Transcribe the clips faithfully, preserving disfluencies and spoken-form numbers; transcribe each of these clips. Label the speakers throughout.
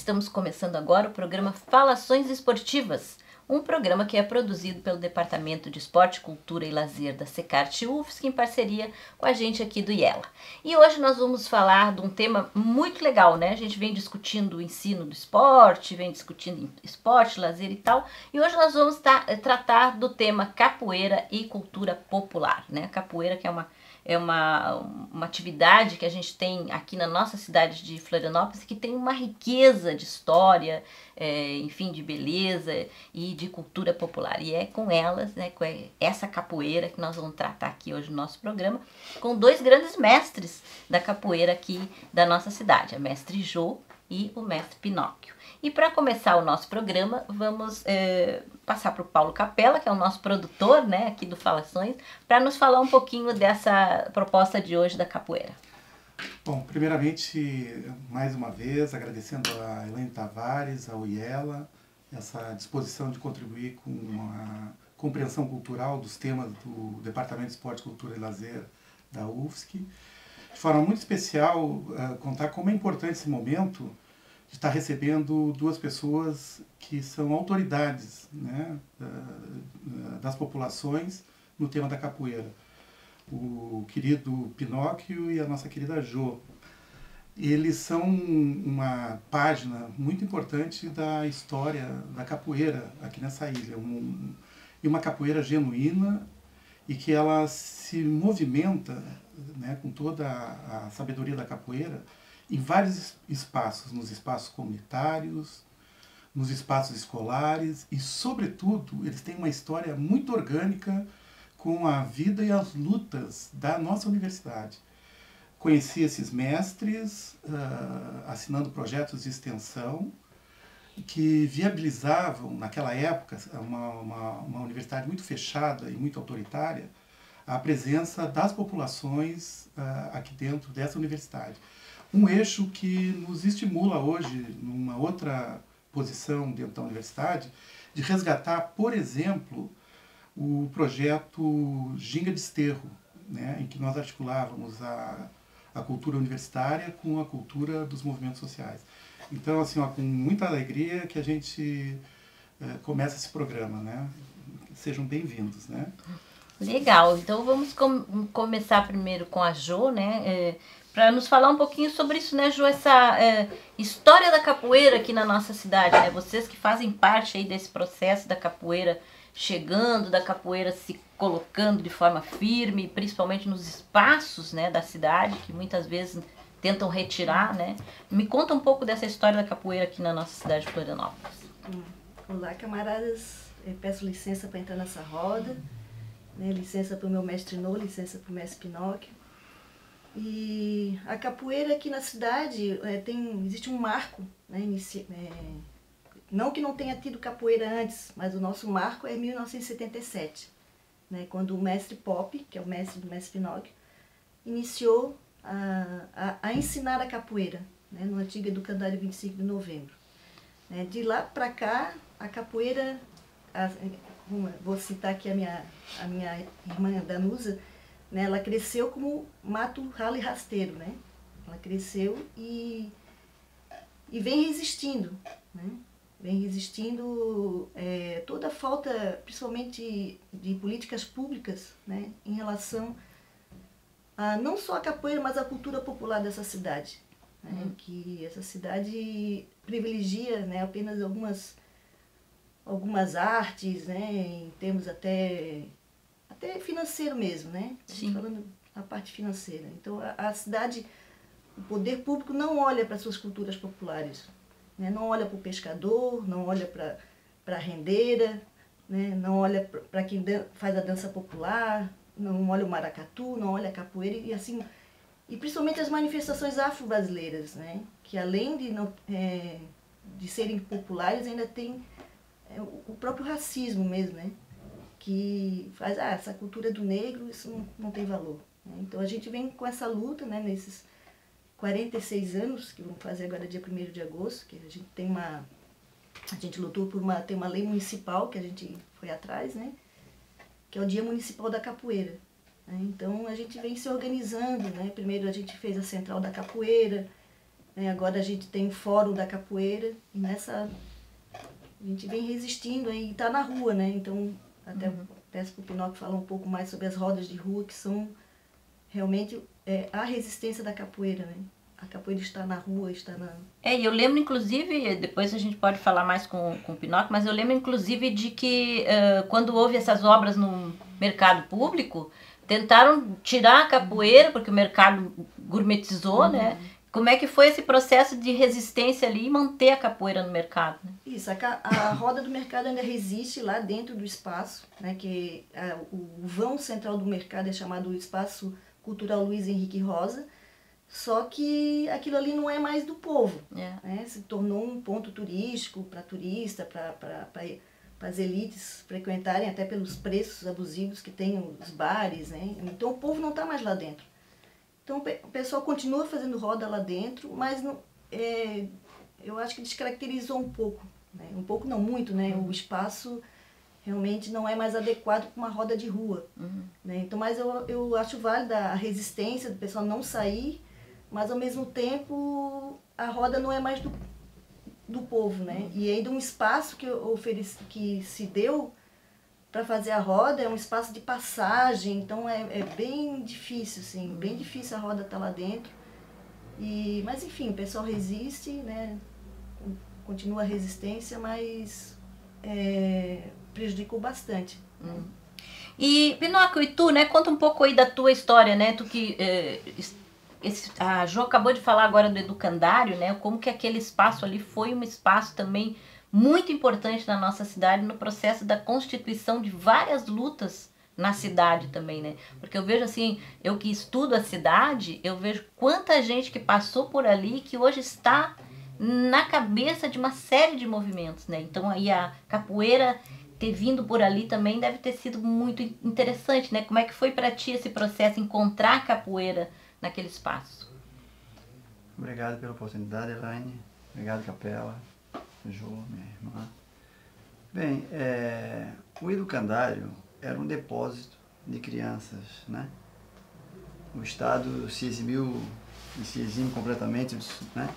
Speaker 1: Estamos começando agora o programa Falações Esportivas, um programa que é produzido pelo Departamento de Esporte, Cultura e Lazer da Secart U F S C em parceria com a gente aqui do IELA. E hoje nós vamos falar de um tema muito legal, né? A gente vem discutindo o ensino do esporte, vem discutindo esporte, lazer e tal, e hoje nós vamos tá, tratar do tema capoeira e cultura popular, né? Capoeira que é uma É uma, uma atividade que a gente tem aqui na nossa cidade de Florianópolis que tem uma riqueza de história, é, enfim, de beleza e de cultura popular. E é com elas, né, com essa capoeira que nós vamos tratar aqui hoje no nosso programa, com dois grandes mestres da capoeira aqui da nossa cidade, a mestre Jô e o mestre Pinóquio. E para começar o nosso programa, vamos é, passar para o Paulo Capella, que é o nosso produtor, né, aqui do Falações, para nos falar um pouquinho dessa proposta de hoje da capoeira.
Speaker 2: Bom, primeiramente, mais uma vez, agradecendo a Elaine Tavares, ao IELA, essa disposição de contribuir com a compreensão cultural dos temas do Departamento de Esporte, Cultura e Lazer da U F S C. De forma muito especial, uh, contar como é importante esse momento de estar recebendo duas pessoas que são autoridades, né, das populações no tema da capoeira. O querido Pinóquio e a nossa querida Jô. Eles são uma página muito importante da história da capoeira aqui nessa ilha. Um, e uma capoeira genuína e que ela se movimenta, né, com toda a, a sabedoria da capoeira em vários espaços, nos espaços comunitários, nos espaços escolares e, sobretudo, eles têm uma história muito orgânica com a vida e as lutas da nossa universidade. Conheci esses mestres uh, assinando projetos de extensão que viabilizavam, naquela época, uma, uma, uma universidade muito fechada e muito autoritária, a presença das populações uh, aqui dentro dessa universidade. Um eixo que nos estimula hoje, numa outra posição dentro da universidade, de resgatar, por exemplo, o projeto Ginga de Esterro, né, em que nós articulávamos a, a cultura universitária com a cultura dos movimentos sociais. Então, assim, ó, com muita alegria que a gente é, começa esse programa, né? Sejam bem-vindos, né?
Speaker 1: Legal, então vamos com, começar primeiro com a Jô, né? É, para nos falar um pouquinho sobre isso, né, Jô, essa é, história da capoeira aqui na nossa cidade, né? Vocês que fazem parte aí desse processo da capoeira chegando, da capoeira se colocando de forma firme, principalmente nos espaços, né, da cidade, que muitas vezes tentam retirar, né? Me conta um pouco dessa história da capoeira aqui na nossa cidade de Florianópolis.
Speaker 3: Olá, camaradas, eu peço licença para entrar nessa roda, né? Licença para o meu mestre Nô, licença para o mestre Pinóquio. E a capoeira aqui na cidade, é, tem, existe um marco, né, inici, é, não que não tenha tido capoeira antes, mas o nosso marco é mil novecentos e setenta e sete, né, quando o mestre Pop, que é o mestre do mestre Pinóquio, iniciou a, a, a ensinar a capoeira, né, no antigo Educandário vinte e cinco de novembro. Né, de lá para cá, a capoeira, a, uma, vou citar aqui a minha, a minha irmã Danusa, né, ela cresceu como mato, ralo e rasteiro, né? Ela cresceu e, e vem resistindo, né? Vem resistindo é, toda a falta, principalmente de políticas públicas, né, em relação a não só a capoeira, mas a cultura popular dessa cidade, né? Uhum. Que essa cidade privilegia, né, apenas algumas, algumas artes, né, em termos até... até financeiro mesmo, né?
Speaker 1: Sim.
Speaker 3: Falando a parte financeira. Então, a, a cidade, o poder público não olha para suas culturas populares, né? Não olha para o pescador, não olha para a rendeira, né? Não olha para quem dan faz a dança popular, não olha o maracatu, não olha a capoeira e assim... E principalmente as manifestações afro-brasileiras, né? Que além de, não, é, de serem populares, ainda tem é, o próprio racismo mesmo, né? Que faz, ah, essa cultura do negro, isso não, não tem valor. Né? Então a gente vem com essa luta, né, nesses quarenta e seis anos, que vamos fazer agora dia primeiro de agosto, que a gente tem uma, a gente lutou por uma, tem uma lei municipal que a gente foi atrás, né, que é o Dia Municipal da Capoeira. Né? Então a gente vem se organizando, né, primeiro a gente fez a Central da Capoeira, né? Agora a gente tem o Fórum da Capoeira, e nessa a gente vem resistindo e está na rua, né? Então, até uhum. peço para o Pinóquio falar um pouco mais sobre as rodas de rua, que são realmente é, a resistência da capoeira, né? A capoeira está na rua, está na...
Speaker 1: É, e eu lembro, inclusive, depois a gente pode falar mais com, com o Pinóquio, mas eu lembro, inclusive, de que uh, quando houve essas obras no mercado público, tentaram tirar a capoeira, porque o mercado gourmetizou, uhum. né? Como é que foi esse processo de resistência ali e manter a capoeira no mercado? Né?
Speaker 3: Isso, a, a roda do mercado ainda resiste lá dentro do espaço, né? Que a, o vão central do mercado é chamado Espaço Cultural Luiz Henrique Rosa, só que aquilo ali não é mais do povo, yeah. né? Se tornou um ponto turístico para turista, para as elites frequentarem, até pelos preços abusivos que tem os bares, né? Então o povo não está mais lá dentro. Então o pessoal continua fazendo roda lá dentro, mas não, é, eu acho que descaracterizou um pouco, né? Um pouco não muito, né? O espaço realmente não é mais adequado para uma roda de rua. Uhum. Né? Então, mas eu, eu acho válida a resistência do pessoal não sair, mas ao mesmo tempo a roda não é mais do, do povo, né? E ainda um espaço que, ofereci, que se deu para fazer a roda é um espaço de passagem, então é, é bem difícil, assim, uhum. bem difícil a roda estar lá dentro. E, mas enfim, o pessoal resiste, né? Continua a resistência, mas é, prejudicou bastante.
Speaker 1: Hum. E, Pinóquio, e tu, né? Conta um pouco aí da tua história, né? Tu que... É, esse, a Jo acabou de falar agora do educandário, né? Como que aquele espaço ali foi um espaço também muito importante na nossa cidade no processo da constituição de várias lutas na cidade também, né? Porque eu vejo assim, eu que estudo a cidade, eu vejo quanta gente que passou por ali que hoje está na cabeça de uma série de movimentos, né? Então aí a capoeira ter vindo por ali também deve ter sido muito interessante, né? Como é que foi para ti esse processo, encontrar a capoeira naquele espaço?
Speaker 4: Obrigado pela oportunidade, Elaine. Obrigado, Capela, Jô, minha irmã. Bem, é, o educandário era um depósito de crianças, né? O Estado se eximiu e se exime completamente, né?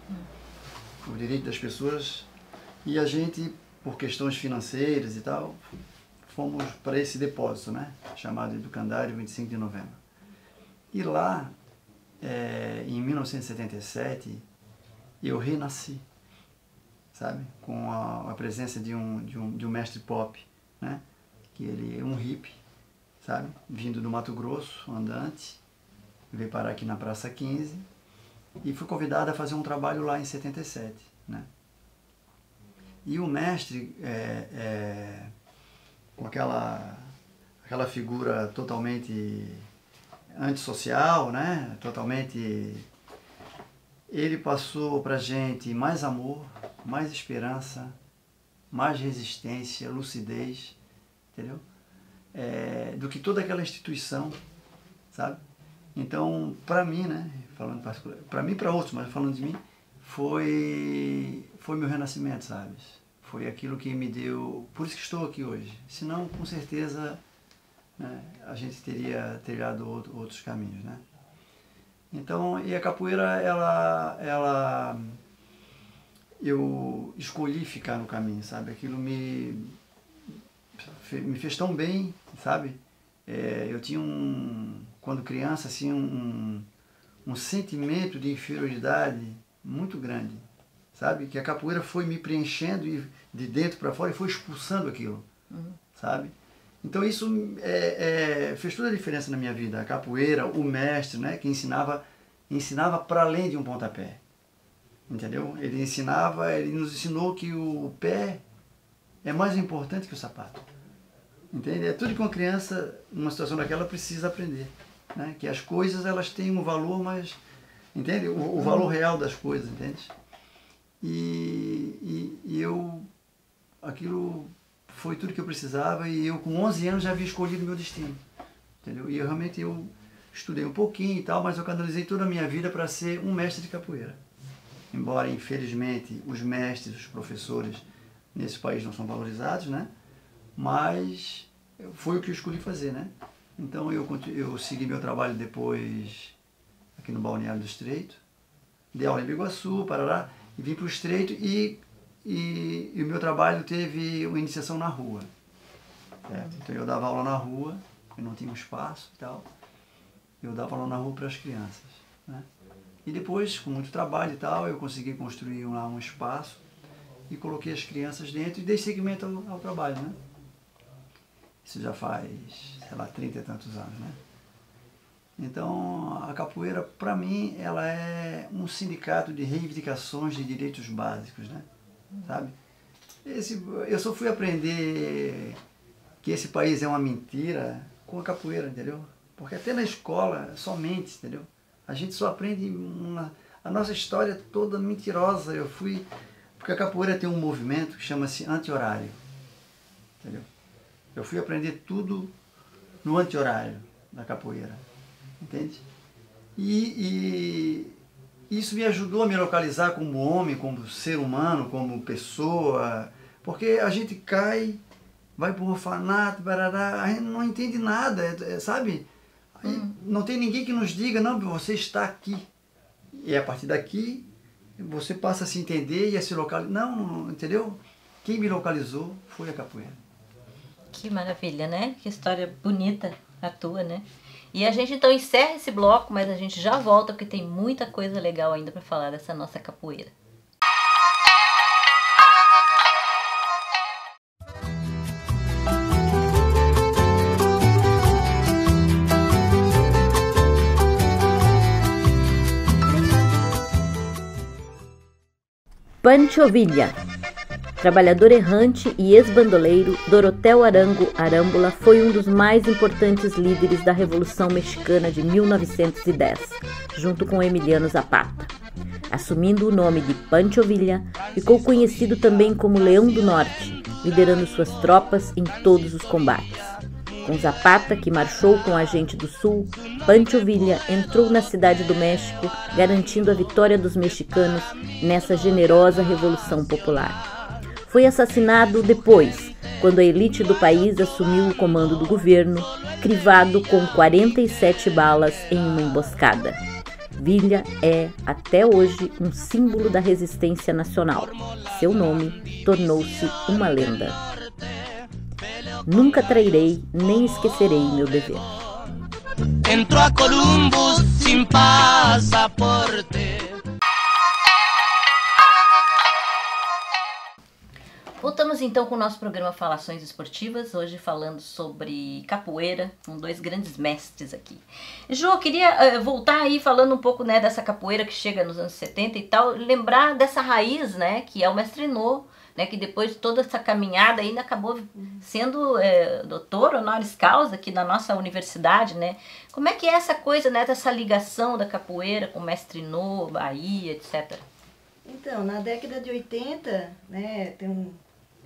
Speaker 4: O direito das pessoas, e a gente, por questões financeiras e tal, fomos para esse depósito, né? Chamado Educandário vinte e cinco de novembro. E lá, é, em mil novecentos e setenta e sete, eu renasci, sabe? Com a, a presença de um, de, um, de um mestre pop, né? Que ele é um hippie, sabe? Vindo do Mato Grosso, andante, veio parar aqui na Praça quinze, e fui convidado a fazer um trabalho lá em setenta e sete, né? E o mestre, é, é, com aquela, aquela figura totalmente antissocial, né? Totalmente... Ele passou pra gente mais amor, mais esperança, mais resistência, lucidez, entendeu? É, do que toda aquela instituição, sabe? Então, para mim, né, falando particular, para mim e para outros, mas falando de mim, foi foi meu renascimento, sabe? Foi aquilo que me deu, por isso que estou aqui hoje. Senão, com certeza, né, a gente teria trilhado outro, outros caminhos, né? Então, e a capoeira, ela, ela, eu escolhi ficar no caminho, sabe? Aquilo me, me fez tão bem, sabe? É, eu tinha um, quando criança, assim, um, um sentimento de inferioridade muito grande, sabe? Que a capoeira foi me preenchendo e, de dentro para fora e foi expulsando aquilo, uhum. sabe? Então isso é, é, fez toda a diferença na minha vida. A capoeira, o mestre, né, que ensinava, ensinava para além de um pontapé, entendeu? Ele ensinava, ele nos ensinou que o pé é mais importante que o sapato, entende? É tudo que uma criança, numa situação daquela, precisa aprender, né? Que as coisas, elas têm um valor, mas, entende? O, o valor real das coisas, entende? E, e, e eu, aquilo... foi tudo que eu precisava, e eu com onze anos já havia escolhido o meu destino, entendeu? E eu realmente eu estudei um pouquinho e tal, mas eu canalizei toda a minha vida para ser um mestre de capoeira. Embora, infelizmente, os mestres, os professores nesse país não são valorizados, né? Mas foi o que eu escolhi fazer, né? Então eu, eu segui meu trabalho depois aqui no Balneário do Estreito, dei aula em Biguaçu, Parará, e vim para o Estreito e, e, e o meu trabalho teve uma iniciação na rua. Certo? Então eu dava aula na rua, eu não tinha um espaço e tal, eu dava aula na rua para as crianças. Né? E depois, com muito trabalho e tal, eu consegui construir lá um espaço e coloquei as crianças dentro e dei seguimento ao, ao trabalho, né? Isso já faz, sei lá, trinta e tantos anos, né? Então, a capoeira, para mim, ela é um sindicato de reivindicações de direitos básicos, né? Sabe? Esse, eu só fui aprender que esse país é uma mentira com a capoeira, entendeu? Porque até na escola, somente, entendeu? A gente só aprende uma, a nossa história toda mentirosa. Eu fui... Porque a capoeira tem um movimento que chama-se anti-horário, entendeu? Eu fui aprender tudo no anti-horário da capoeira, entende? E, e isso me ajudou a me localizar como homem, como ser humano, como pessoa, porque a gente cai, vai para o orfanato, barará, a gente não entende nada, é, é, sabe? Hum. Não tem ninguém que nos diga, não, você está aqui. E a partir daqui, você passa a se entender e a se localizar. Não, não, entendeu? Quem me localizou foi a capoeira.
Speaker 1: Que maravilha, né? Que história bonita a tua, né? E a gente então encerra esse bloco, mas a gente já volta porque tem muita coisa legal ainda para falar dessa nossa capoeira. Pancho Villa. Trabalhador errante e ex-bandoleiro, Dorotheu Arango Arámbula foi um dos mais importantes líderes da Revolução Mexicana de mil novecentos e dez, junto com Emiliano Zapata. Assumindo o nome de Pancho Villa, ficou conhecido também como Leão do Norte, liderando suas tropas em todos os combates. Com Zapata, que marchou com a gente do Sul, Pancho Villa entrou na Cidade do México, garantindo a vitória dos mexicanos nessa generosa Revolução Popular. Foi assassinado depois, quando a elite do país assumiu o comando do governo, crivado com quarenta e sete balas em uma emboscada. Villa é, até hoje, um símbolo da resistência nacional. Seu nome tornou-se uma lenda. Nunca trairei nem esquecerei meu dever. Entrou a Columbus sem passaporte. Voltamos então com o nosso programa Falações Esportivas, hoje falando sobre capoeira, com dois grandes mestres aqui. Ju, eu queria uh, voltar aí falando um pouco, né, dessa capoeira que chega nos anos setenta e tal, lembrar dessa raiz, né, que é o Mestre No, né, que depois de toda essa caminhada ainda acabou sendo é, doutor honoris causa aqui na nossa universidade, né? Como é que é essa coisa, né, dessa ligação da capoeira com o Mestre No, Bahia, etcétera?
Speaker 3: Então, na década de oitenta, né, tem um...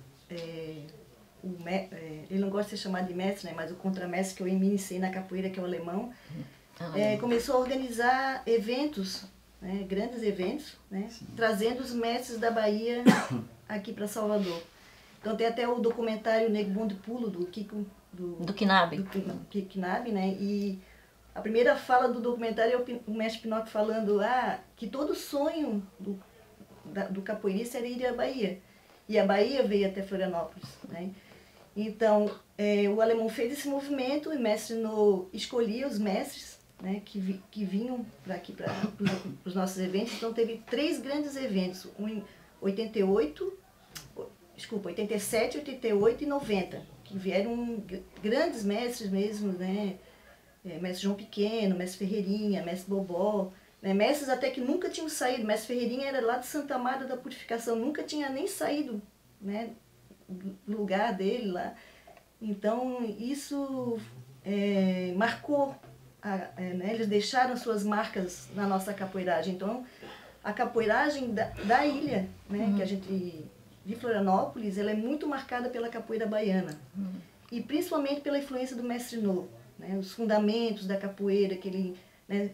Speaker 3: É, o, é, ele não gosta de ser chamado de mestre, né, mas o contramestre que eu me iniciei na capoeira, que é o alemão, ah, é, começou a organizar eventos, né, grandes eventos, né, trazendo os mestres da Bahia aqui para Salvador. Então tem até o documentário Nego Bom de Pulo, do Kiko... Do,
Speaker 1: do Kinabe.
Speaker 3: Do Kiko Kinabe, né, e a primeira fala do documentário é o, o mestre Pinocchio falando ah, que todo sonho do, da, do capoeirista era ir à Bahia. E a Bahia veio até Florianópolis, né? Então, é, o alemão fez esse movimento, o mestre No escolhia os mestres, né, que, vi, que vinham para aqui, para os nossos eventos. Então, teve três grandes eventos, um em oitenta e oito, desculpa, oitenta e sete, oitenta e oito e noventa, que vieram grandes mestres mesmo, né? É, mestre João Pequeno, mestre Ferreirinha, mestre Bobó, né, mestres até que nunca tinham saído. Mestre Ferreirinha era lá de Santa Amada da Purificação, nunca tinha nem saído, né, do lugar dele lá. Então isso é, marcou, a, é, né, eles deixaram suas marcas na nossa capoeiragem. Então a capoeiragem da, da ilha, né, uhum. que a gente, de Florianópolis, ela é muito marcada pela capoeira baiana, uhum. e principalmente pela influência do Mestre No, né, os fundamentos da capoeira que ele, né,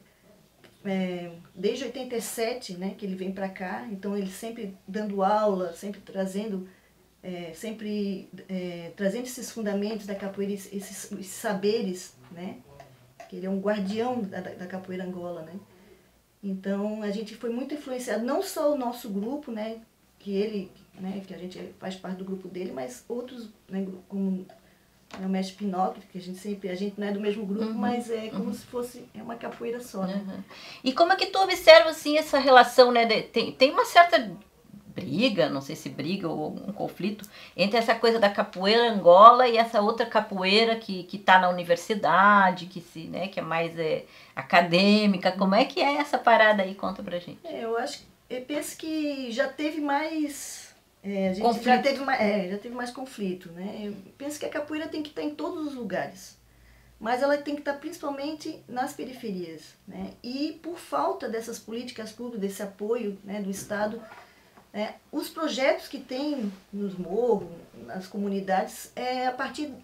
Speaker 3: É, desde oitenta e sete, né, que ele vem para cá, então ele sempre dando aula, sempre trazendo, é, sempre é, trazendo esses fundamentos da capoeira, esses, esses saberes, né, que ele é um guardião da, da capoeira Angola, né, Então a gente foi muito influenciado, não só o nosso grupo, né, que ele, né, que a gente faz parte do grupo dele, mas outros, né, como o mestre Pinóquio, que a gente sempre, a gente não é do mesmo grupo, uhum, mas é como uhum. se fosse é uma capoeira só, né?
Speaker 1: Uhum. E como é que tu observa, assim, essa relação, né, de, tem, tem uma certa briga, não sei se briga ou um conflito, entre essa coisa da capoeira Angola e essa outra capoeira que, que tá na universidade, que, se, né, que é mais é, acadêmica. Como é que é essa parada aí? Conta pra gente.
Speaker 3: É, eu acho, eu penso que já teve mais... É, a gente
Speaker 1: conflito.
Speaker 3: já teve, mais, é, já teve mais conflito, né? Eu penso que a capoeira tem que estar em todos os lugares, mas ela tem que estar principalmente nas periferias, né? E por falta dessas políticas públicas, desse apoio, né, do Estado, né, os projetos que tem nos morros, nas comunidades, é a partir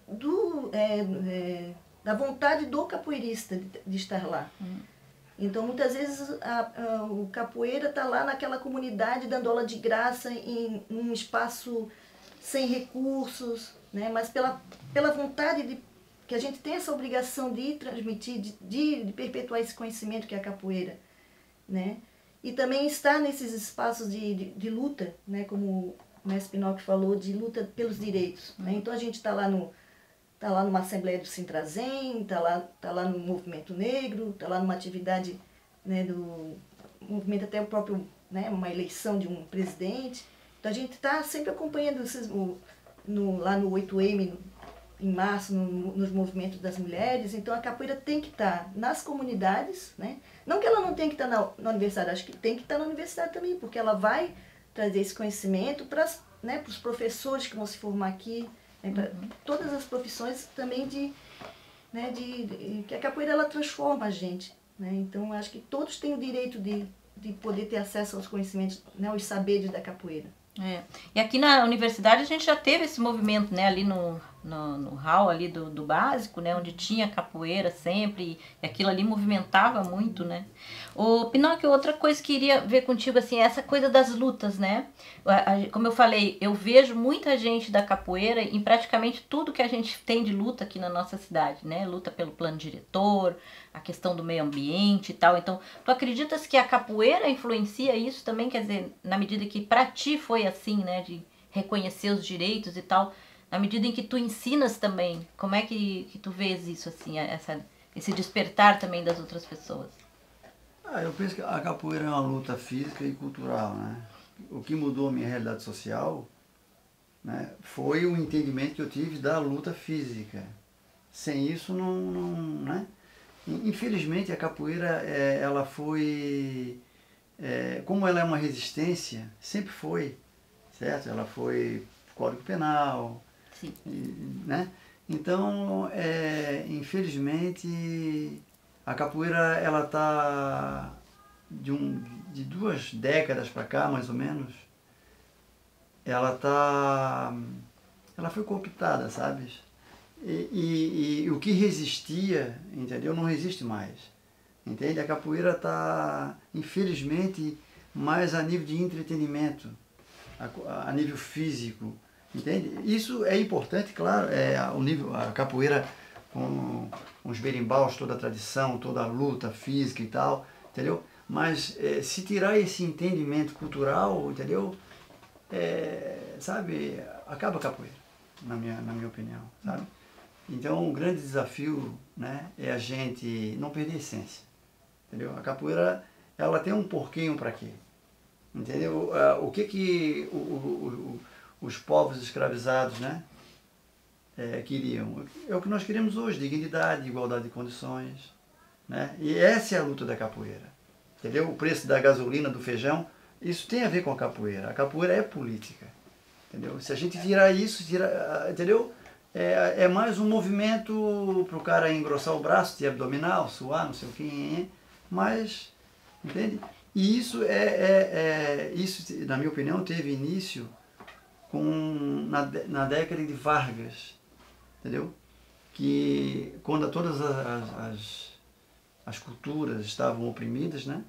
Speaker 3: do, é, é, da vontade do capoeirista de, de estar lá. Hum. Então, muitas vezes, a, a, o capoeira está lá naquela comunidade dando aula de graça em, em um espaço sem recursos, né? Mas pela, pela vontade de, que a gente tem essa obrigação de transmitir, de, de, de perpetuar esse conhecimento que é a capoeira, né? E também estar nesses espaços de, de, de luta, né? Como o mestre Pinóquio falou, de luta pelos direitos, né? Então, a gente está lá no... Está lá numa assembleia do Sintrazem, está lá, tá lá no movimento negro, está lá numa atividade, né, do movimento, até o próprio, né, uma eleição de um presidente. Então a gente está sempre acompanhando esses, o, no, lá no oito eme, em março, no, nos movimentos das mulheres. Então a capoeira tem que estar tá nas comunidades, né? Não que ela não tenha que estar tá na, na universidade, acho que tem que estar tá na universidade também, porque ela vai trazer esse conhecimento para, né, os professores que vão se formar aqui, né, para uhum. todas as profissões também de, né, de, de que a capoeira ela transforma a gente, né? Então acho que todos têm o direito de, de poder ter acesso aos conhecimentos, né, aos saberes da capoeira.
Speaker 1: É. E aqui na universidade a gente já teve esse movimento, né, ali no, no, no hall ali do, do básico, né, onde tinha capoeira sempre, e aquilo ali movimentava muito, né. Ô, Pinóquio, outra coisa que queria ver contigo, assim, é essa coisa das lutas, né. A, a, como eu falei, eu vejo muita gente da capoeira em praticamente tudo que a gente tem de luta aqui na nossa cidade, né, luta pelo plano diretor, a questão do meio ambiente e tal. Então, tu acreditas que a capoeira influencia isso também? Quer dizer, na medida que pra ti foi assim, né, de reconhecer os direitos e tal, na medida em que tu ensinas também, como é que, que tu vês isso, assim, essa, esse despertar também das outras pessoas?
Speaker 4: Ah, eu penso que a capoeira é uma luta física e cultural, né? O que mudou a minha realidade social, né, foi o entendimento que eu tive da luta física. Sem isso, não, não né? Infelizmente, a capoeira, é, ela foi, é, como ela é uma resistência, sempre foi, certo? Ela foi Código Penal,
Speaker 1: Sim.
Speaker 4: E, né? Então, é, infelizmente, a capoeira, ela está de, um, de duas décadas para cá, mais ou menos, ela tá, ela foi cooptada, sabe? E, e, e o que resistia, entendeu? Não resiste mais, entende? A capoeira está, infelizmente, mais a nível de entretenimento, a, a nível físico, entende? Isso é importante, claro, é o nível, a capoeira com, com os berimbaus, toda a tradição, toda a luta física e tal, entendeu? Mas é, se tirar esse entendimento cultural, entendeu? É, sabe, acaba a capoeira, na minha, na minha opinião, sabe? Então, o grande desafio, né, é a gente não perder a essência, entendeu? A capoeira, ela tem um porquê e um pra quê, entendeu? O que que o, o, o, os povos escravizados, né, é, queriam? É o que nós queremos hoje, dignidade, igualdade de condições, né? E essa é a luta da capoeira, entendeu? O preço da gasolina, do feijão, isso tem a ver com a capoeira. A capoeira é política, entendeu? Se a gente tirar isso, tira, entendeu? É, é mais um movimento para o cara engrossar o braço, de abdominal, suar, não sei o que, mas, entende? E isso, é, é, é, isso, na minha opinião, teve início com, na, na década de Vargas, entendeu? Que quando todas as, as, as culturas estavam oprimidas, né?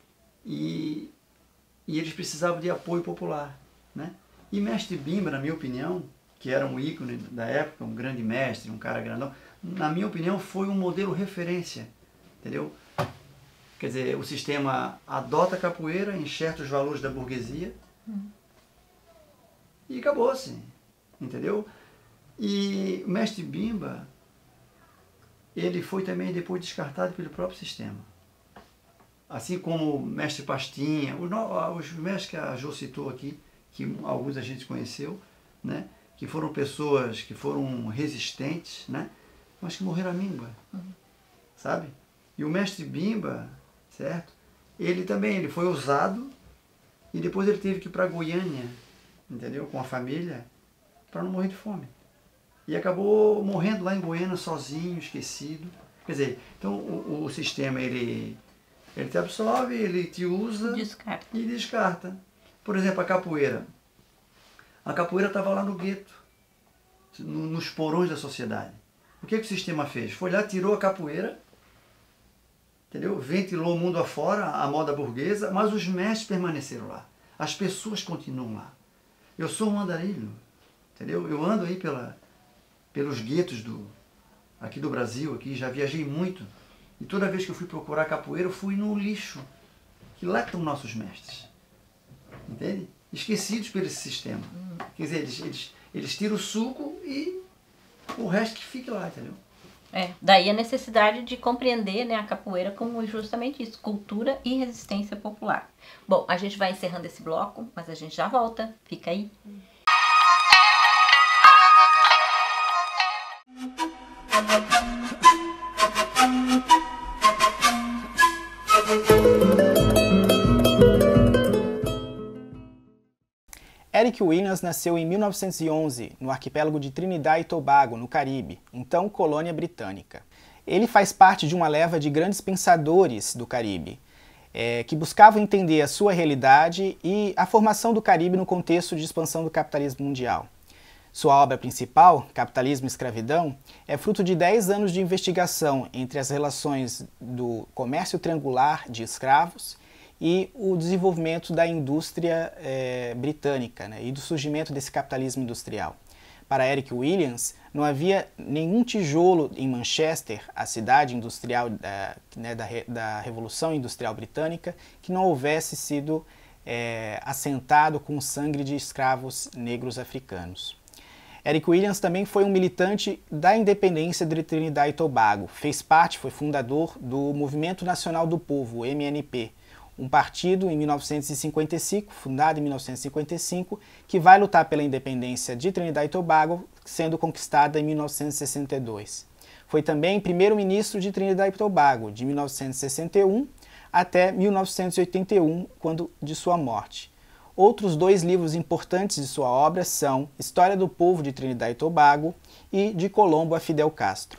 Speaker 4: E, e eles precisavam de apoio popular, né? E Mestre Bimba, na minha opinião, que era um ícone da época, um grande mestre, um cara grandão, na minha opinião foi um modelo referência, entendeu? Quer dizer, o sistema adota a capoeira, enxerta os valores da burguesia hum. e acabou-se, entendeu? E o mestre Bimba, ele foi também depois descartado pelo próprio sistema. Assim como o mestre Pastinha, os, os mestres que a Jo citou aqui, que alguns a gente conheceu, né? Que foram pessoas que foram resistentes, né? Mas que morreram à míngua, uhum. sabe? E o mestre Bimba, certo? Ele também, ele foi usado e depois ele teve que ir para Goiânia, entendeu? Com a família, para não morrer de fome. E acabou morrendo lá em Goiânia sozinho, esquecido. Quer dizer, então o, o sistema, ele, ele te absorve, ele te usa
Speaker 1: descarta.
Speaker 4: e descarta. Por exemplo, a capoeira. A capoeira estava lá no gueto, no, nos porões da sociedade. O que, que o sistema fez? Foi lá, tirou a capoeira, entendeu? Ventilou o mundo afora, a moda burguesa, mas os mestres permaneceram lá. As pessoas continuam lá. Eu sou um andarilho, entendeu? Eu ando aí pela, pelos guetos do, aqui do Brasil, aqui, já viajei muito. E toda vez que eu fui procurar capoeira, eu fui no lixo, que lá estão nossos mestres. Entende? Esquecidos por esse sistema. Hum. Quer dizer, eles, eles, eles tiram o suco e o resto que fica lá, entendeu?
Speaker 1: É, daí a necessidade de compreender, né, a capoeira como justamente isso, cultura e resistência popular. Bom, a gente vai encerrando esse bloco, mas a gente já volta. Fica aí. Hum.
Speaker 5: Eric Williams nasceu em mil novecentos e onze, no arquipélago de Trinidad e Tobago, no Caribe, então colônia britânica. Ele faz parte de uma leva de grandes pensadores do Caribe, é, que buscavam entender a sua realidade e a formação do Caribe no contexto de expansão do capitalismo mundial. Sua obra principal, Capitalismo e Escravidão, é fruto de dez anos de investigação entre as relações do comércio triangular de escravos e o desenvolvimento da indústria é, britânica, né, e do surgimento desse capitalismo industrial. Para Eric Williams, não havia nenhum tijolo em Manchester, a cidade industrial da, né, da, da Revolução Industrial Britânica, que não houvesse sido é, assentado com o sangue de escravos negros africanos. Eric Williams também foi um militante da independência de Trinidad e Tobago. Fez parte, foi fundador do Movimento Nacional do Povo, M N P, um partido em mil novecentos e cinquenta e cinco, fundado em mil novecentos e cinquenta e cinco, que vai lutar pela independência de Trinidad e Tobago, sendo conquistada em mil novecentos e sessenta e dois. Foi também primeiro-ministro de Trinidad e Tobago, de mil novecentos e sessenta e um até mil novecentos e oitenta e um, quando de sua morte. Outros dois livros importantes de sua obra são História do Povo de Trinidad e Tobago e De Colombo a Fidel Castro.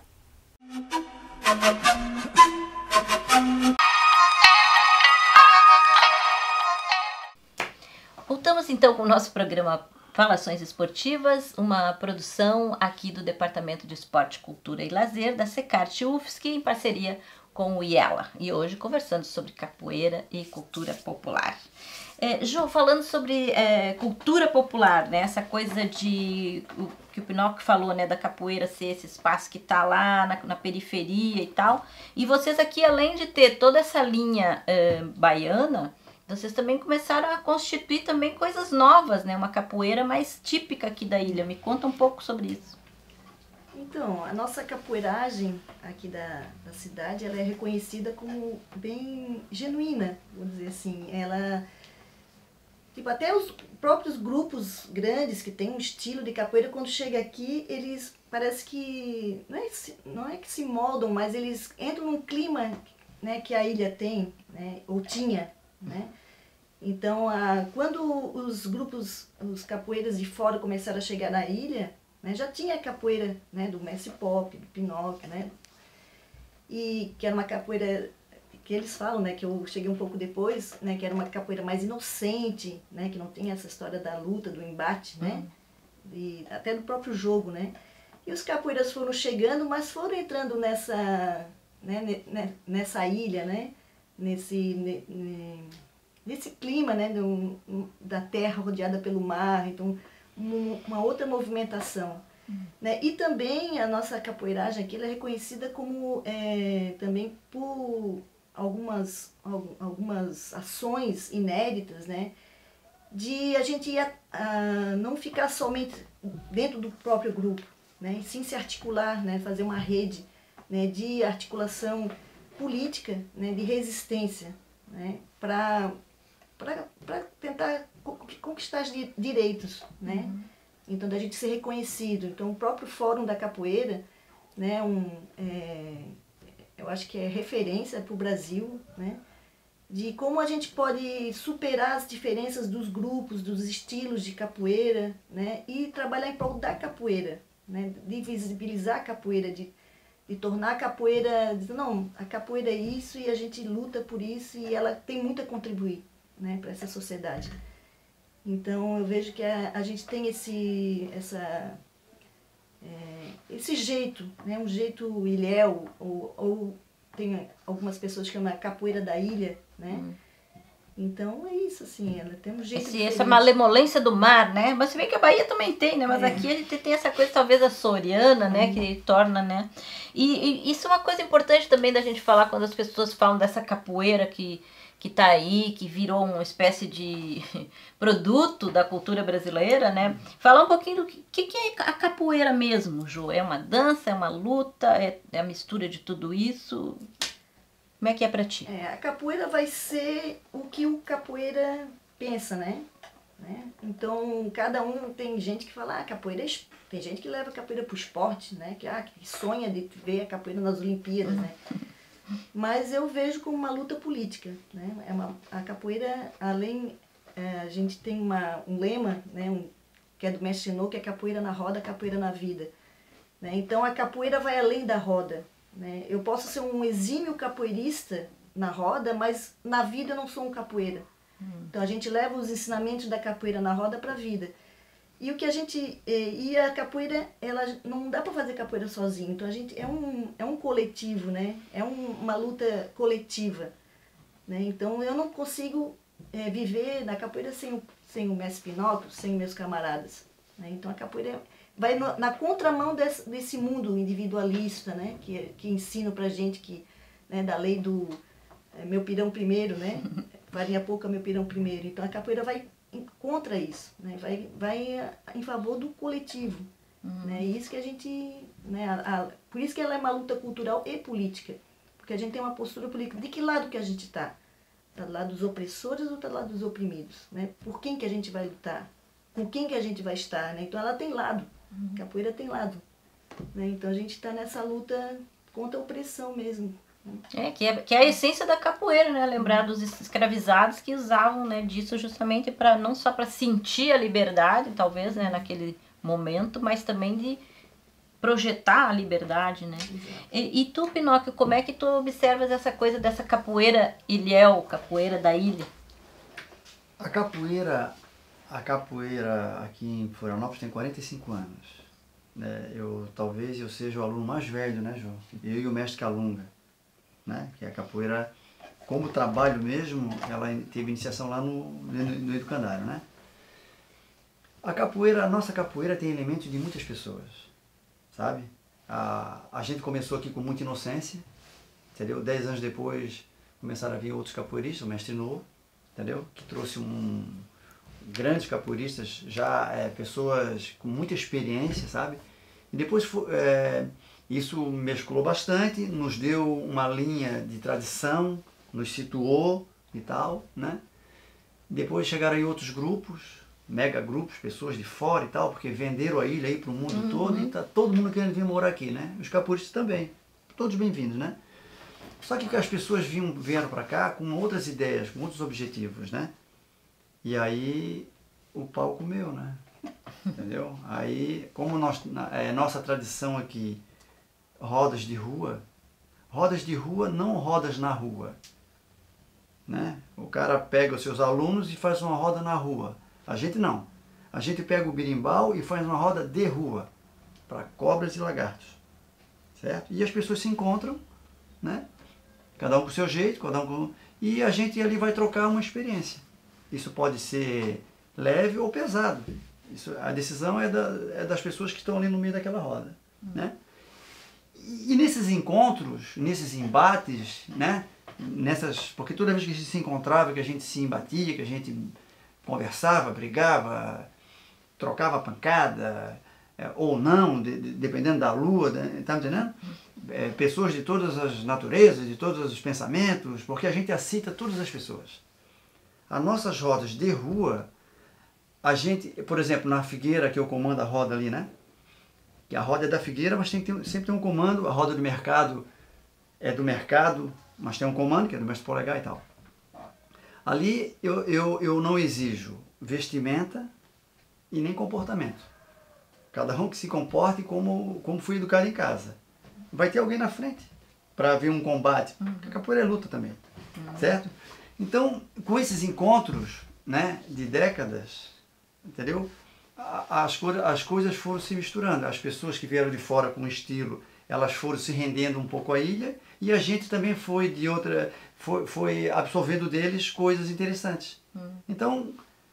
Speaker 1: Voltamos então com o nosso programa Falações Esportivas, uma produção aqui do Departamento de Esporte, Cultura e Lazer da Secart U F S C, em parceria com o IELA. E hoje conversando sobre capoeira e cultura popular. É, Ju, falando sobre é, cultura popular, né, essa coisa de o, que o Pinocchio falou, né, da capoeira ser esse espaço que está lá na, na periferia e tal. E vocês aqui, além de ter toda essa linha é, baiana, vocês também começaram a constituir também coisas novas, né? Uma capoeira mais típica aqui da ilha. Me conta um pouco sobre isso.
Speaker 3: Então, a nossa capoeiragem aqui da, da cidade, ela é reconhecida como bem genuína, vou dizer assim. Ela, tipo, até os próprios grupos grandes que têm um estilo de capoeira, quando chega aqui, eles parece que, não é, não é que se moldam, mas eles entram num clima, né, que a ilha tem, né, ou tinha. Né? Então, a, quando os grupos, os capoeiras de fora começaram a chegar na ilha, né, já tinha a capoeira, né, do Mestre Pop, do Pinocchio, né? E que era uma capoeira que eles falam, né, que eu cheguei um pouco depois, né, que era uma capoeira mais inocente, né, que não tem essa história da luta, do embate, né, e até do próprio jogo, né. E os capoeiras foram chegando, mas foram entrando nessa, né, nessa ilha, né, nesse, nesse clima, né, do, da terra rodeada pelo mar, então um, uma outra movimentação. Uhum. Né? E também a nossa capoeiragem aqui ela é reconhecida como, é, também por algumas, algumas ações inéditas, né? De a gente ia, uh, não ficar somente dentro do próprio grupo, né? E sim se articular, né? Fazer uma rede, né? De articulação política, né? De resistência, né? Para para tentar conquistar os direitos, né? Uhum. Então, da gente ser reconhecido. Então, o próprio Fórum da Capoeira, né? Um, é, eu acho que é referência para o Brasil, né? De como a gente pode superar as diferenças dos grupos, dos estilos de capoeira, né? E trabalhar em prol da capoeira, né? De visibilizar a capoeira, de, de tornar a capoeira... De, não, a capoeira é isso e a gente luta por isso e ela tem muito a contribuir, né? Para essa sociedade. Então, eu vejo que a, a gente tem esse, essa, é, esse jeito, né? Um jeito ilhéu, ou, ou tem algumas pessoas que chamam a capoeira da ilha, né? Hum. Então, é isso, assim, ela tem um jeito
Speaker 1: Esse, essa malemolência do mar, né? Mas se bem que a Bahia também tem, né? Mas é. Aqui a gente tem essa coisa, talvez, açoriana, né? Hum. Que torna, né? E, e isso é uma coisa importante também da gente falar quando as pessoas falam dessa capoeira que... que está aí, que virou uma espécie de produto da cultura brasileira, né? Falar um pouquinho do que, que é a capoeira mesmo, Jô. É uma dança, é uma luta, é, é a mistura de tudo isso? Como é que é para ti?
Speaker 3: É, a capoeira vai ser o que o capoeira pensa, né? né? Então, cada um, tem gente que fala, ah, capoeira é, tem gente que leva a capoeira para o esporte, né? Que, ah, que sonha de ver a capoeira nas Olimpíadas, uhum. né? Mas eu vejo como uma luta política, né? É uma, a capoeira, além, é, a gente tem uma, um lema, né? um, que é do mestre Chenot, que é capoeira na roda, capoeira na vida. Né? Então a capoeira vai além da roda. Né? Eu posso ser um exímio capoeirista na roda, mas na vida eu não sou um capoeira. Hum. Então a gente leva os ensinamentos da capoeira na roda para a vida. E o que a gente e a capoeira, ela não dá para fazer capoeira sozinho. Então a gente é um é um coletivo, né? É um, uma luta coletiva, né? Então eu não consigo é, viver na capoeira sem o sem o mestre Pinóquio, sem meus camaradas, né? Então a capoeira vai no, na contramão desse, desse mundo individualista, né? Que que ensina pra gente que, né, da lei do é, meu pirão primeiro, né? Farinha pouca, meu pirão primeiro. Então a capoeira vai contra isso, né? vai, vai em favor do coletivo. Uhum. Né? Isso que a gente, né? a, a, por isso que ela é uma luta cultural e política, porque a gente tem uma postura política. De que lado que a gente está? Está do lado dos opressores ou está do lado dos oprimidos? Né? Por quem que a gente vai lutar? Com quem que a gente vai estar? Né? Então ela tem lado, uhum. Capoeira tem lado. Né? Então a gente está nessa luta contra a opressão mesmo.
Speaker 1: É, que é, que é a essência da capoeira, né? Lembrar dos escravizados que usavam, né, disso justamente para não só para sentir a liberdade, talvez, né, naquele momento, mas também de projetar a liberdade, né? E, e tu, Pinóquio, como é que tu observas essa coisa dessa capoeira ilhéu, capoeira da ilha?
Speaker 4: A capoeira, a capoeira aqui em Florianópolis tem quarenta e cinco anos. Né? Eu, talvez eu seja o aluno mais velho, né, João? Eu e o mestre Calunga. Né? Que é a capoeira, como trabalho mesmo, ela teve iniciação lá no, no, no Educandário, né? A capoeira, a nossa capoeira tem elementos de muitas pessoas, sabe? A, a gente começou aqui com muita inocência, entendeu? Dez anos depois começaram a vir outros capoeiristas, o mestre Novo, entendeu? Que trouxe um grandes capoeiristas, já é, pessoas com muita experiência, sabe? E depois é, isso mesclou bastante, nos deu uma linha de tradição, nos situou e tal, né? Depois chegaram aí outros grupos, mega grupos, pessoas de fora e tal, porque venderam a ilha aí para o mundo uhum. todo e tá todo mundo querendo vir morar aqui, né? Os capoeiristas também, todos bem-vindos, né? Só que as pessoas vinham, vieram para cá com outras ideias, com outros objetivos, né? E aí o pau comeu, né? Entendeu? Aí, como nós, é nossa tradição aqui, rodas de rua, rodas de rua, não rodas na rua, né? O cara pega os seus alunos e faz uma roda na rua. A gente não. A gente pega o berimbau e faz uma roda de rua, para cobras e lagartos, certo? E as pessoas se encontram, né? Cada um com o seu jeito, cada um com... e a gente ali vai trocar uma experiência. Isso pode ser leve ou pesado. Isso, a decisão é, da, é das pessoas que estão ali no meio daquela roda, uhum. né? E, e nesses encontros, nesses embates, né? nessas, porque toda vez que a gente se encontrava, que a gente se embatia, que a gente conversava, brigava, trocava pancada, é, ou não, de, de, dependendo da lua, está me entendendo? É, pessoas de todas as naturezas, de todos os pensamentos, porque a gente aceita todas as pessoas. As nossas rodas de rua, a gente, por exemplo, na Figueira, que eu comando a roda ali, né? Que a roda é da Figueira, mas tem que ter, sempre tem um comando, a roda do mercado é do mercado, mas tem um comando, que é do mestre Polegar e tal. Ali eu, eu, eu não exijo vestimenta e nem comportamento. Cada um que se comporte como, como fui educado em casa. Vai ter alguém na frente para ver um combate, porque a capoeira é luta também, uhum. certo? Então, com esses encontros, né, de décadas, entendeu? As, as coisas foram se misturando. As pessoas que vieram de fora com estilo, elas foram se rendendo um pouco à ilha, e a gente também foi de outra, foi, foi absorvendo deles coisas interessantes. Hum. Então,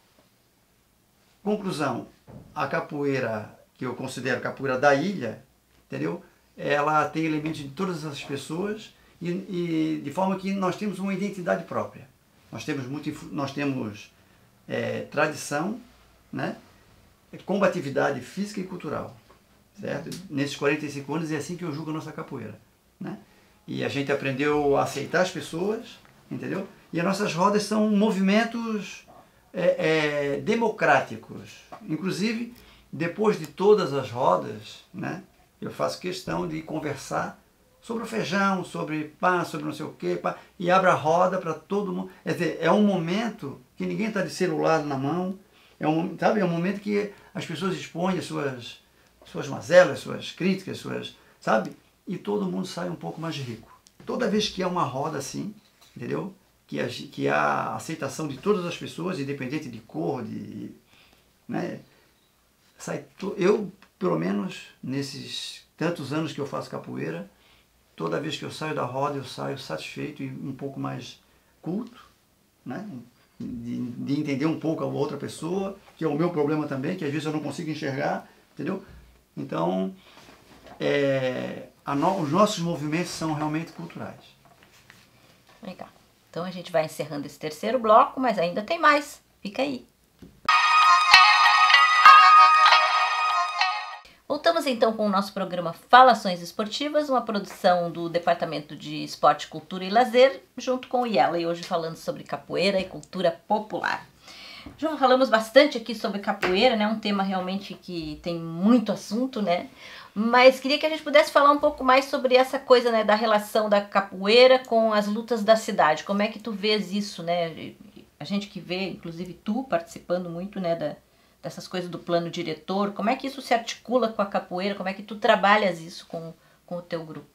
Speaker 4: conclusão, a capoeira, que eu considero capoeira da ilha, entendeu? Ela tem elementos de todas as pessoas, e, e de forma que nós temos uma identidade própria. Nós temos, muito, nós temos é, tradição, né? Combatividade física e cultural, certo? Nesses quarenta e cinco anos é assim que eu julgo a nossa capoeira, né? E a gente aprendeu a aceitar as pessoas, entendeu? E as nossas rodas são movimentos é, é, democráticos. Inclusive, depois de todas as rodas, né? Eu faço questão de conversar sobre o feijão, sobre pá, sobre não sei o quê, pá, e abro a roda para todo mundo. Quer dizer, é um momento que ninguém está de celular na mão, é um, sabe? É um momento que as pessoas expõem as suas, suas mazelas, suas críticas, suas, sabe? E todo mundo sai um pouco mais rico. Toda vez que há uma roda assim, entendeu? Que há, que há aceitação de todas as pessoas, independente de cor, de, né? Sai to, eu, pelo menos, nesses tantos anos que eu faço capoeira, toda vez que eu saio da roda, eu saio satisfeito e um pouco mais culto, né? De, de entender um pouco a outra pessoa, que é o meu problema também, que às vezes eu não consigo enxergar, entendeu? Então, é, a no, os nossos movimentos são realmente culturais.
Speaker 1: Legal. Então a gente vai encerrando esse terceiro bloco, mas ainda tem mais. Fica aí. Voltamos então com o nosso programa Falações Esportivas, uma produção do Departamento de Esporte, Cultura e Lazer, junto com o IELA, e hoje falando sobre capoeira e cultura popular. Já falamos bastante aqui sobre capoeira, né? Um tema realmente que tem muito assunto, né? Mas queria que a gente pudesse falar um pouco mais sobre essa coisa, né, da relação da capoeira com as lutas da cidade. Como é que tu vês isso, né? A gente que vê, inclusive tu, participando muito, né, da dessas coisas do plano diretor, como é que isso se articula com a capoeira, como é que tu trabalhas isso com, com o teu grupo?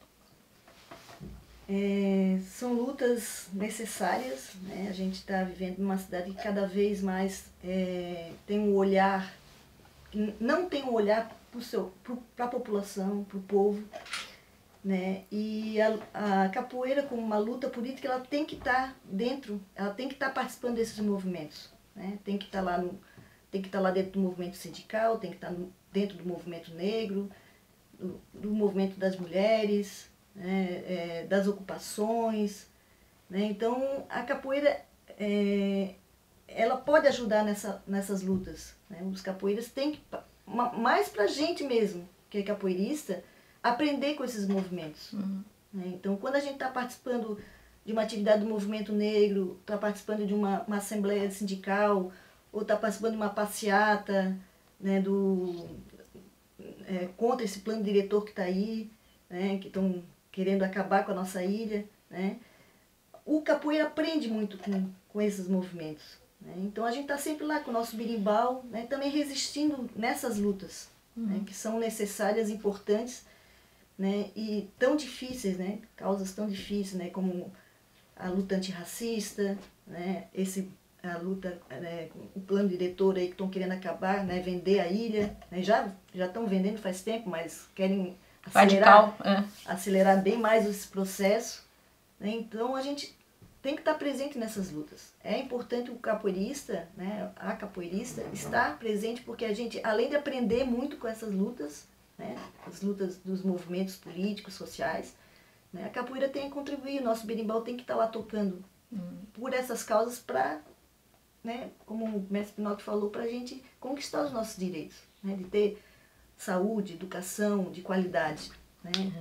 Speaker 3: É, são lutas necessárias, né? A gente está vivendo numa cidade que cada vez mais é, tem um olhar, não tem um olhar para a população, para o povo, né? E a, a capoeira, como uma luta política, ela tem que estar tá dentro, ela tem que estar tá participando desses movimentos, né? Tem que estar tá lá no tem que estar lá dentro do movimento sindical, tem que estar dentro do movimento negro, do, do movimento das mulheres, né, é, das ocupações, né? Então a capoeira é, ela pode ajudar nessa, nessas lutas, né? Os capoeiras têm que, mais para a gente mesmo, que é capoeirista, aprender com esses movimentos. Uhum. Né? Então quando a gente está participando de uma atividade do movimento negro, está participando de uma, uma assembleia sindical, ou está participando de uma passeata, né, do, é, contra esse plano diretor que está aí, né, que estão querendo acabar com a nossa ilha, né? O capoeira aprende muito com, com esses movimentos, né? Então a gente está sempre lá com o nosso birimbau, né, também resistindo nessas lutas, uhum. né, que são necessárias, importantes, né, e tão difíceis, né, causas tão difíceis, né, como a luta antirracista, né, esse a luta, né, o plano diretor aí que estão querendo acabar, né, vender a ilha, né, já já estão vendendo faz tempo, mas querem acelerar, é. acelerar bem mais esse processo, né? Então a gente tem que estar presente nessas lutas. É importante o capoeirista, né, a capoeirista estar presente, porque a gente, além de aprender muito com essas lutas, né, as lutas dos movimentos políticos, sociais, né? A capoeira tem a contribuir, o nosso berimbau tem que estar lá tocando hum. por essas causas para, né, como o mestre Pinocchio falou, para a gente conquistar os nossos direitos, né, de ter saúde, educação, de qualidade, né?
Speaker 1: Uhum.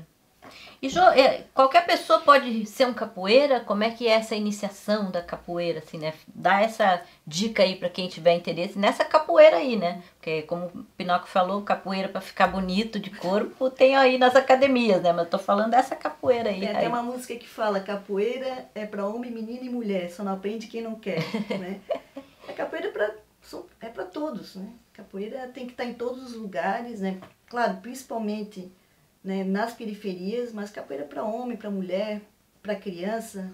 Speaker 1: E Jo, qualquer pessoa pode ser um capoeira? Como é que é essa iniciação da capoeira, assim, né? Dá essa dica aí para quem tiver interesse nessa capoeira aí, né? Porque como o Pinocchio falou, capoeira para ficar bonito de corpo tem aí nas academias, né? Mas eu tô falando dessa capoeira aí.
Speaker 3: Tem até uma música que fala, capoeira é para homem, menino e mulher, só não aprende quem não quer, né? A capoeira é para é para todos, né? Capoeira tem que estar em todos os lugares, né? Claro, principalmente, né, nas periferias, mas capoeira para homem, para mulher, para criança.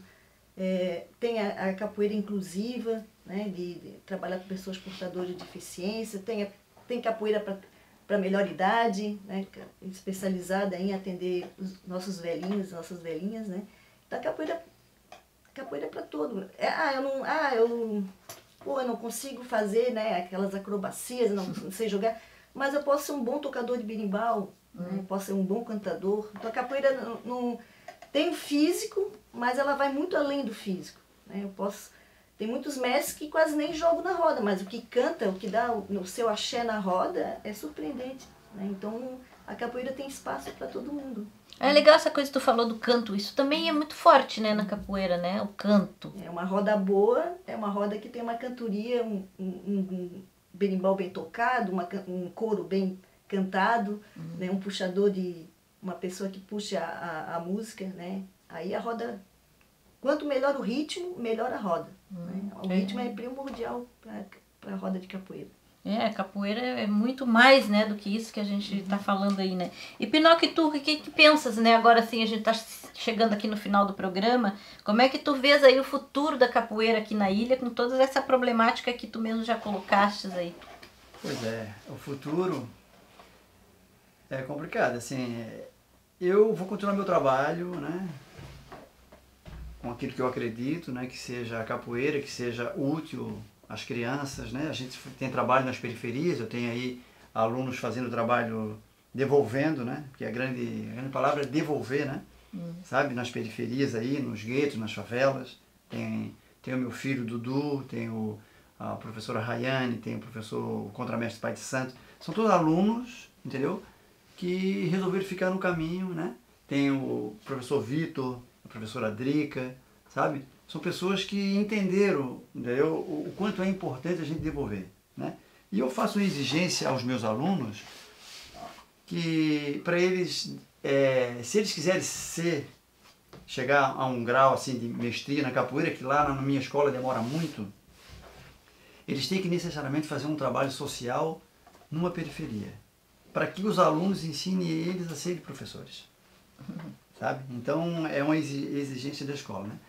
Speaker 3: É, tem a, a capoeira inclusiva, né, de, de trabalhar com pessoas portadoras de deficiência. Tem, a, tem capoeira para melhor idade, né, especializada em atender os nossos velhinhos, nossas velhinhas, né. Então a capoeira, capoeira é para todo. É, ah, eu não, ah, eu, pô, eu não consigo fazer, né, aquelas acrobacias, não, não sei jogar, mas eu posso ser um bom tocador de berimbau. Né? Posso ser um bom cantador. Então a capoeira não, não tem o físico, mas ela vai muito além do físico. Né? Eu posso, tem muitos mestres que quase nem jogam na roda, mas o que canta, o que dá o, o seu axé na roda é surpreendente. Né? Então a capoeira tem espaço para todo mundo.
Speaker 1: É legal essa coisa que tu falou do canto. Isso também é muito forte, né, na capoeira, né? O canto.
Speaker 3: É uma roda boa, é uma roda que tem uma cantoria, um, um, um berimbau bem tocado, uma, um coro bem cantado, uhum. né, um puxador de uma pessoa que puxa a, a, a música, né? Aí a roda, quanto melhor o ritmo, melhor a roda. Uhum. Né? O é. ritmo é primordial para a roda de capoeira.
Speaker 1: É, a capoeira é muito mais, né, do que isso que a gente está uhum. falando aí, né? E Pinocchio, tu, o que que pensas, né? Agora assim, a gente está chegando aqui no final do programa, como é que tu vês aí o futuro da capoeira aqui na ilha, com toda essa problemática que tu mesmo já colocaste aí?
Speaker 4: Pois é, o futuro é complicado, assim, eu vou continuar meu trabalho, né, com aquilo que eu acredito, né, que seja a capoeira, que seja útil às crianças, né, a gente tem trabalho nas periferias, eu tenho aí alunos fazendo trabalho devolvendo, né, porque a grande, a grande palavra é devolver, né, hum. sabe, nas periferias aí, nos guetos, nas favelas, tem, tem o meu filho Dudu, tem o, a professora Rayane, tem o professor o contramestre Pai de Santos, são todos alunos, entendeu?, que resolveram ficar no caminho, né? Tem o professor Vitor, a professora Drica, sabe? São pessoas que entenderam, entendeu? O, o quanto é importante a gente devolver, né? E eu faço uma exigência aos meus alunos que, para eles, é, se eles quiserem ser, chegar a um grau assim de mestria na capoeira, que lá na minha escola demora muito, eles têm que necessariamente fazer um trabalho social numa periferia, para que os alunos ensinem eles a serem professores, sabe? Então é uma exigência da escola, né?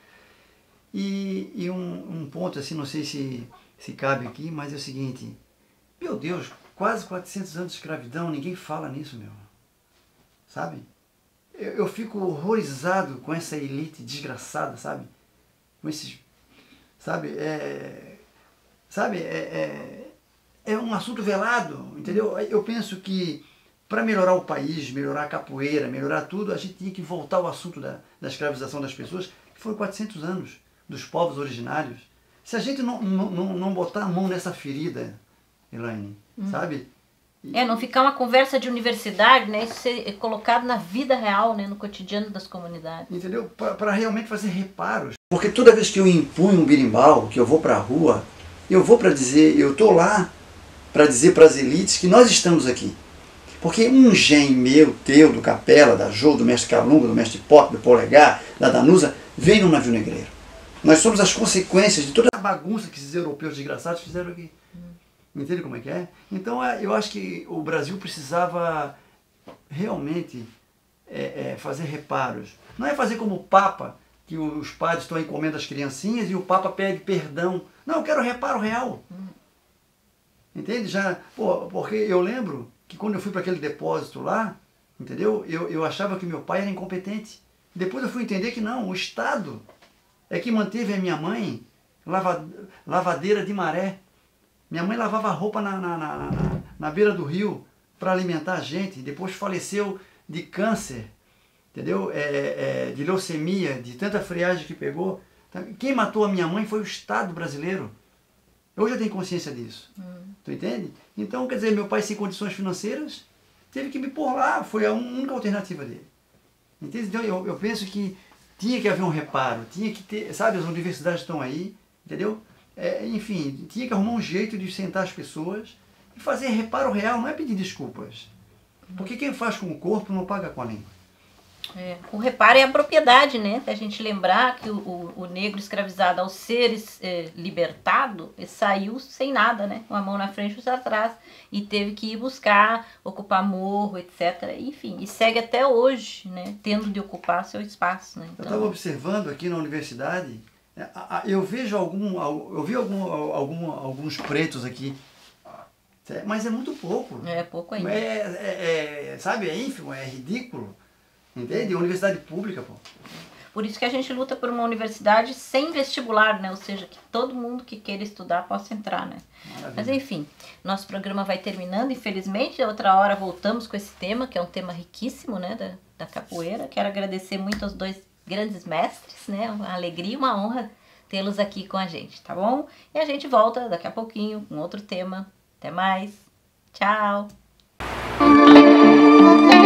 Speaker 4: E, e um, um ponto assim, não sei se, se cabe aqui, mas é o seguinte, meu Deus, quase quatrocentos anos de escravidão, ninguém fala nisso, meu, sabe? Eu, eu fico horrorizado com essa elite desgraçada, sabe? Com esses, sabe? É, sabe? É... é É um assunto velado, entendeu? Eu penso que para melhorar o país, melhorar a capoeira, melhorar tudo, a gente tinha que voltar ao assunto da, da escravização das pessoas, que foram quatrocentos anos, dos povos originários. Se a gente não, não, não botar a mão nessa ferida, Elaine, hum. sabe? E,
Speaker 1: é, não ficar uma conversa de universidade, né? Isso ser colocado na vida real, né? No cotidiano das comunidades.
Speaker 4: Entendeu? Para realmente fazer reparos. Porque toda vez que eu impunho um berimbau, que eu vou para a rua, eu vou para dizer, eu estou lá, para dizer para as elites que nós estamos aqui. Porque um gen meu, teu, do Capela, da Jô, do mestre Calunga, do mestre Pop, do Polegar, da Danusa, vem no navio negreiro. Nós somos as consequências de toda a bagunça que esses europeus desgraçados fizeram aqui. Hum. Entende como é que é? Então eu acho que o Brasil precisava realmente é, é, fazer reparos. Não é fazer como o Papa, que os padres estão encomendando as criancinhas e o Papa pede perdão. Não, eu quero reparo real. Hum. Entende? Já, pô, porque eu lembro que quando eu fui para aquele depósito lá, entendeu? Eu, eu achava que meu pai era incompetente. Depois eu fui entender que não, o Estado é que manteve a minha mãe lava, lavadeira de maré. Minha mãe lavava roupa na, na, na, na, na beira do rio para alimentar a gente. Depois faleceu de câncer entendeu? É, é, de leucemia, de tanta friagem que pegou. Quem matou a minha mãe foi o Estado brasileiro. Hoje eu tenho consciência disso. Hum. Tu entende? Então, quer dizer, meu pai sem condições financeiras teve que me pôr lá, foi a única alternativa dele. Entende? Então eu, eu penso que tinha que haver um reparo, tinha que ter, sabe, as universidades estão aí, entendeu? É, enfim, tinha que arrumar um jeito de sentar as pessoas e fazer reparo real, não é pedir desculpas. Porque quem faz com o corpo não paga com a língua.
Speaker 1: É, o reparo é a propriedade, né? Da gente lembrar que o, o, o negro escravizado, ao ser é, libertado, saiu sem nada, né? Uma mão na frente e outra atrás. E teve que ir buscar, ocupar morro, etcétera. Enfim, e segue até hoje, né? Tendo de ocupar seu espaço, né? Então...
Speaker 4: Eu estava observando aqui na universidade, eu vejo algum, eu vi algum, algum, alguns pretos aqui, mas é muito pouco.
Speaker 1: É pouco ainda.
Speaker 4: É, é, é, sabe, é ínfimo, é ridículo. Entende? Universidade pública, pô.
Speaker 1: Por isso que a gente luta por uma universidade sem vestibular, né? Ou seja, que todo mundo que queira estudar possa entrar, né? Maravilha. Mas enfim, nosso programa vai terminando, infelizmente. Outra hora voltamos com esse tema, que é um tema riquíssimo, né? Da, da capoeira. Quero agradecer muito aos dois grandes mestres, né? Uma alegria e uma honra tê-los aqui com a gente, tá bom? E a gente volta daqui a pouquinho com outro tema. Até mais. Tchau.